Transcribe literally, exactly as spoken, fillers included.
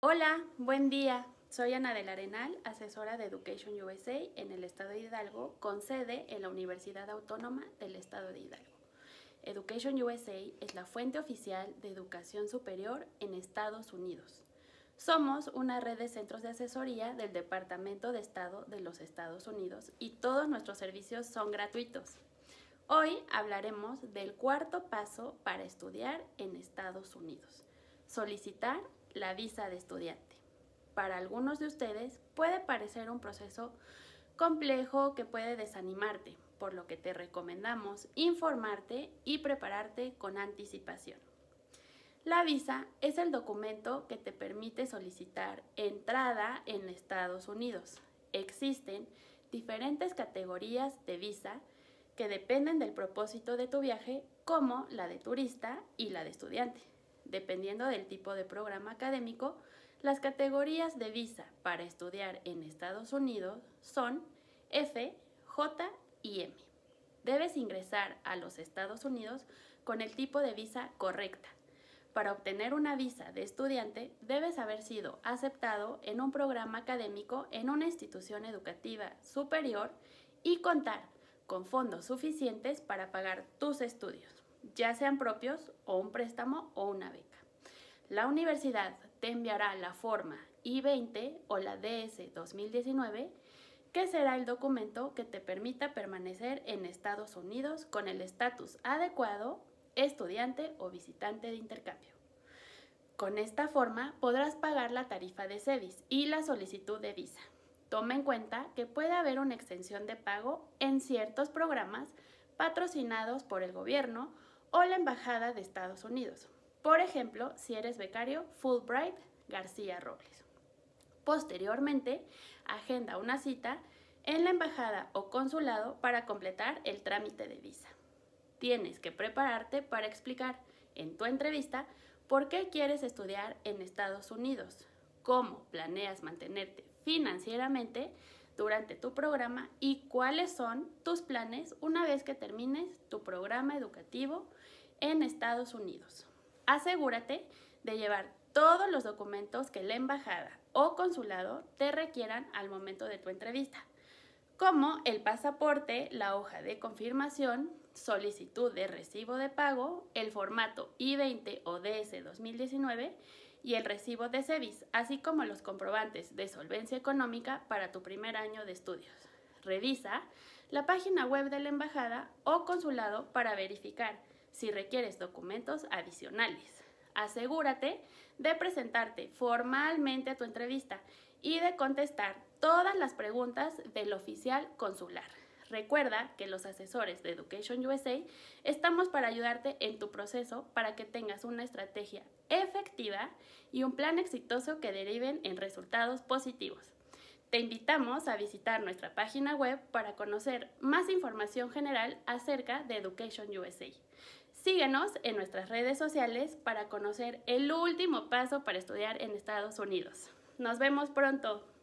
Hola, buen día. Soy Ana del Arenal, asesora de Education U S A en el estado de Hidalgo, con sede en la Universidad Autónoma del estado de Hidalgo. Education U S A es la fuente oficial de educación superior en Estados Unidos. Somos una red de centros de asesoría del Departamento de Estado de los Estados Unidos y todos nuestros servicios son gratuitos. Hoy hablaremos del cuarto paso para estudiar en Estados Unidos: solicitar la visa de estudiante. Para algunos de ustedes puede parecer un proceso complejo que puede desanimarte, por lo que te recomendamos informarte y prepararte con anticipación. La visa es el documento que te permite solicitar entrada en Estados Unidos. Existen diferentes categorías de visa que dependen del propósito de tu viaje, como la de turista y la de estudiante. Dependiendo del tipo de programa académico, las categorías de visa para estudiar en Estados Unidos son F, J y M. Debes ingresar a los Estados Unidos con el tipo de visa correcta. Para obtener una visa de estudiante, debes haber sido aceptado en un programa académico en una institución educativa superior y contar con fondos suficientes para pagar tus estudios, ya sean propios o un préstamo o una beca. La universidad te enviará la forma I veinte o la D S dos mil diecinueve, que será el documento que te permita permanecer en Estados Unidos con el estatus adecuado, estudiante o visitante de intercambio. Con esta forma podrás pagar la tarifa de SEVIS y la solicitud de visa. Toma en cuenta que puede haber una extensión de pago en ciertos programas patrocinados por el gobierno o la Embajada de Estados Unidos. Por ejemplo, si eres becario Fulbright García Robles. Posteriormente, agenda una cita en la embajada o consulado para completar el trámite de visa. Tienes que prepararte para explicar en tu entrevista por qué quieres estudiar en Estados Unidos, cómo planeas mantenerte financieramente durante tu programa y cuáles son tus planes una vez que termines tu programa educativo en Estados Unidos. Asegúrate de llevar todos los documentos que la embajada o consulado te requieran al momento de tu entrevista, como el pasaporte, la hoja de confirmación, solicitud de recibo de pago, el formato I veinte o D S dos mil diecinueve y el recibo de SEVIS, así como los comprobantes de solvencia económica para tu primer año de estudios. Revisa la página web de la embajada o consulado para verificar si requieres documentos adicionales. Asegúrate de presentarte formalmente a tu entrevista y de contestar todas las preguntas del oficial consular. Recuerda que los asesores de Education U S A estamos para ayudarte en tu proceso para que tengas una estrategia efectiva y un plan exitoso que deriven en resultados positivos. Te invitamos a visitar nuestra página web para conocer más información general acerca de Education U S A. Síguenos en nuestras redes sociales para conocer el último paso para estudiar en Estados Unidos. Nos vemos pronto.